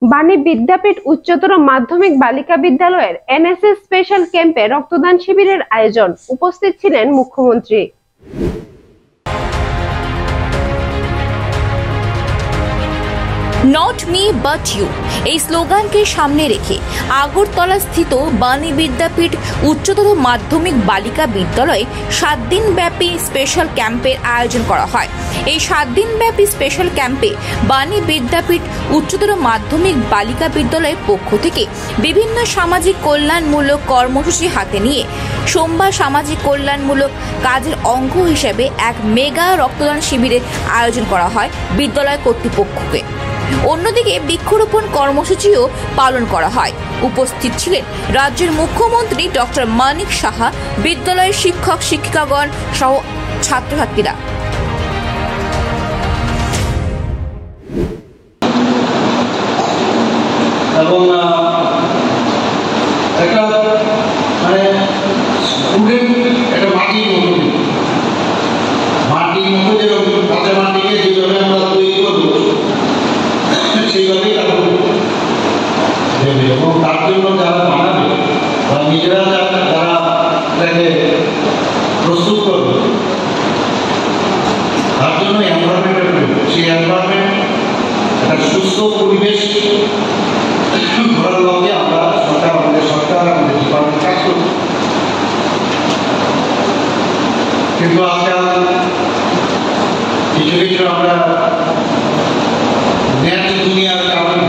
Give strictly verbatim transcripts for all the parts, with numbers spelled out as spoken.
বাণী বিদ্যাপীঠ উচ্চতর মাধ্যমিক বালিকা বিদ্যালয়ের এনএসএস স্পেশাল ক্যাম্পে রক্তদান শিবিরের আয়োজন। উপস্থিত ছিলেন মুখ্যমন্ত্রী। নট মি বাট ইউ এই স্লোগানকে সামনে রেখে আগরতলা স্থিত বাণী বিদ্যাপীঠ উচ্চতর মাধ্যমিক বালিকা বিদ্যালয়ে সাত দিন ব্যাপী স্পেশাল ক্যাম্পের আয়োজন করা হয়। এই সাত দিন ব্যাপী স্পেশাল ক্যাম্পে বাণী বিদ্যাপীঠ উচ্চতর মাধ্যমিক বালিকা বিদ্যালয়ের পক্ষ থেকে বিভিন্ন সামাজিক কল্যাণমূলক কর্মসূচি হাতে নিয়ে সোমবার সামাজিক কল্যাণমূলক কাজের অঙ্গ হিসেবে এক মেগা রক্তদান শিবিরের আয়োজন করা হয় বিদ্যালয় কর্তৃপক্ষকে। অন্যদিকে বৃক্ষরোপণ কর্মসূচিও পালন করা হয়। উপস্থিত ছিলেন রাজ্যের মুখ্যমন্ত্রী ডক্টর মানিক সাহা, বিদ্যালয়ের শিক্ষক শিক্ষিকাগণ সহ ছাত্রছাত্রীরা। এবং একটা মানে স্টুডেন্ট একটা মাটির মতো মাটির মতো যেরকম কাঁচা মাটিকে যেভাবে আমরা তৈরি করবো সেইভাবেই তারা দেবে এবং তার জন্য যারা বানাবে বা নিজেরা যারা এটাকে প্রস্তুত করবে তার জন্য এনভায়রনমেন্টের প্রয়োজন। সেই এনভায়রনমেন্ট একটা সুস্থ পরিবেশ করার লক্ষ্যে আমরা সরকার আমাদের সরকার আমাদের ডিপার্টমেন্ট কাজ করছি। কিন্তু আজকাল কিছু কিছু আমরা নেট দুনিয়ার কারণে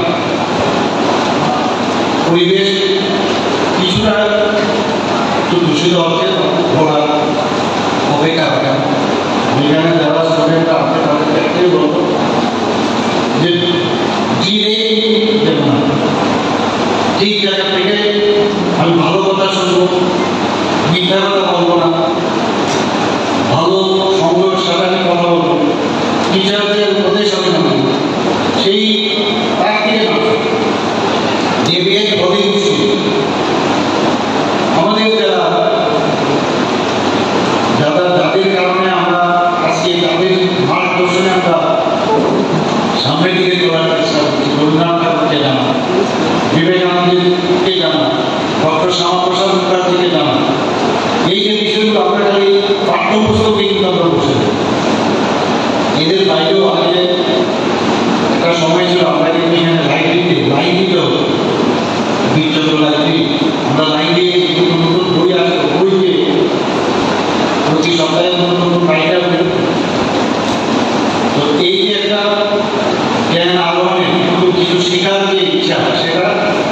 পরিবেশ কিছুটা একটু দূষিত হচ্ছে ঘোরা অপেক্ষা রাখা। যেখানে যারা স্টুডেন্টরা আছে তাদের একটাই বলবো যে জিরে দেব না, ঠিক জায়গা থেকে আমি ভালো কথা শুনবো, মিথ্যা কথা বলবো না, ভালো সংযোগের সাথে আমি কথা বলবো, টিচারদের উপদেশ আমি মানি, সেই তার থেকে না দেবে হবে আমাদের যারা যারা যাদের কারণে আমরা আজকে তাদের মার্গদর্শনে আমরা সামনের দিকে চলার চেষ্টা করছি। রবীন্দ্রনাথ ঠাকুরকে জানা, বিবেকানন্দকে জানা, ডক্টর শ্যামাপ্রসাদ মুখার্জিকে জানা, এই যে বিষয়গুলো আমরা খালি পাঠ্যপুস্তকে কিন্তু আমরা বসে এদের বাইরেও আমাদের একটা সময় ছিল আমরা কিন্তু এখানে লাইব্রেরিতে লাইন দিতে হতো, বিচন্দ্র লাইব্রেরি আমরা লাইন দিয়ে নতুন নতুন বই আসতো, বই দিয়ে প্রতি সপ্তাহে নতুন নতুন রাইটার বেরোত। তো এই যে একটা জ্ঞান আহরণের নতুন কিছু শেখার যে ইচ্ছা সেটা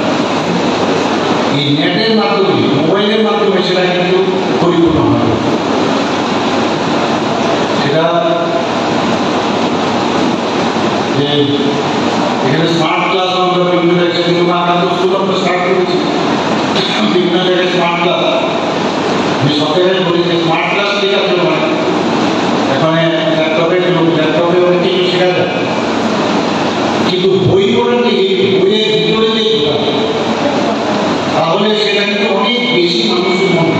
এই নেটের মাধ্যমে মোবাইলের মাধ্যমে সেটা কিন্তু পরিপূর্ণ হয়। সেটা যে এখানে স্মার্ট ক্লাস আমরা বিভিন্ন জায়গায় কিন্তু আকান্ত স্কুল আমরা স্টার্ট করেছি, বিভিন্ন জায়গায় স্মার্ট ক্লাস আমি সরকারের বলি যে স্মার্ট ক্লাস ঠিক আছে নয়, এখানে ল্যাপটপে ল্যাপটপে অনেক কিছু শেখা যায়, কিন্তু বই পড়ে যে বইয়ের ভিতরে যে তাহলে সেটা কিন্তু অনেক বেশি মানুষের মনে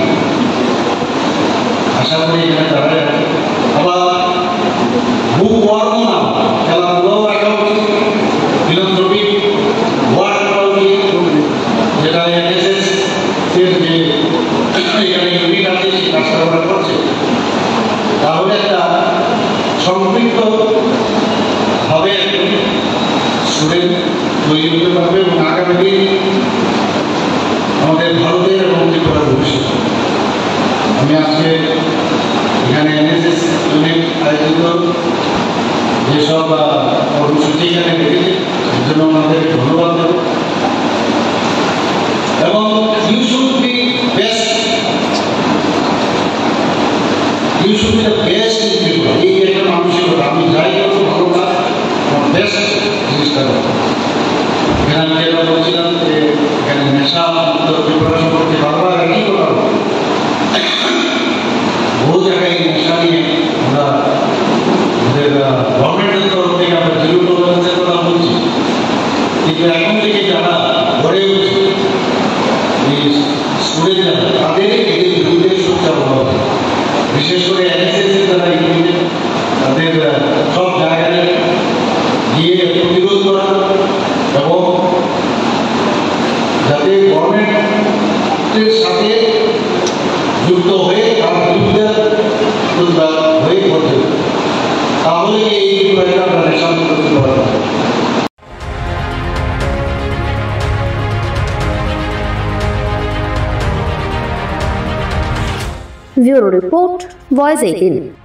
আশা করি এখানে দাঁড়ায়। আবার বুক ওয়ার্কও না, খেলাধুলাও রাখা উচিত, ফিলান্থ্রপিক ওয়ার্ক করা উচিত, যেটা এনএসএস এর যে এখানে ইউনিট আছে সেই কাজটা ওরা করছে, তাহলে একটা সম্পৃক্ত ভাবে স্টুডেন্ট তৈরি হতে পারবে এবং আগামী দিন আমাদের ভারতের এবং ত্রিপুরার ভবিষ্যৎ। আমি আজকে এখানে এনএসএস ইউনিট আয়োজিত যেসব কর্মসূচি এখানে দেখেছি এর জন্য আমাদেরকে ধন্যবাদ দেব। এবং you should be best, you should be the best in Tripura. এই একটা মানসিকতা, আমি যাই করবো ভালো কাজ আমার বেস্ট জিনিসটা করবো। এখানে আমি যেটা বলছিলাম যে এখানে নেশা ত্রিপুরা সম্পর্কে বারবার একই কথা বলবো, বহু জায়গায় নেশা নিয়ে আমরা আমাদের গভর্নমেন্টের তরফ থেকে আমরা জিরো টলারেন্সের কথা বলছি, কিন্তু এখন থেকে যারা গড়ে উঠছে এই স্টুডেন্টরা তাদের এদের বিরুদ্ধে সোচ্চার হওয়া উচিত। বিশেষ করে এনএসএস এর যারা ইউনিট তাদের সব জায়গায় গিয়ে প্রতিরোধ করা এবং যুক্ত হয়ে তার বিরুদ্ধে প্রতিবাদ হয়ে করতে, তাহলে এই বিষয়টা আমরা সামনে করতে পারবো। Bureau Report, Voice eighteen.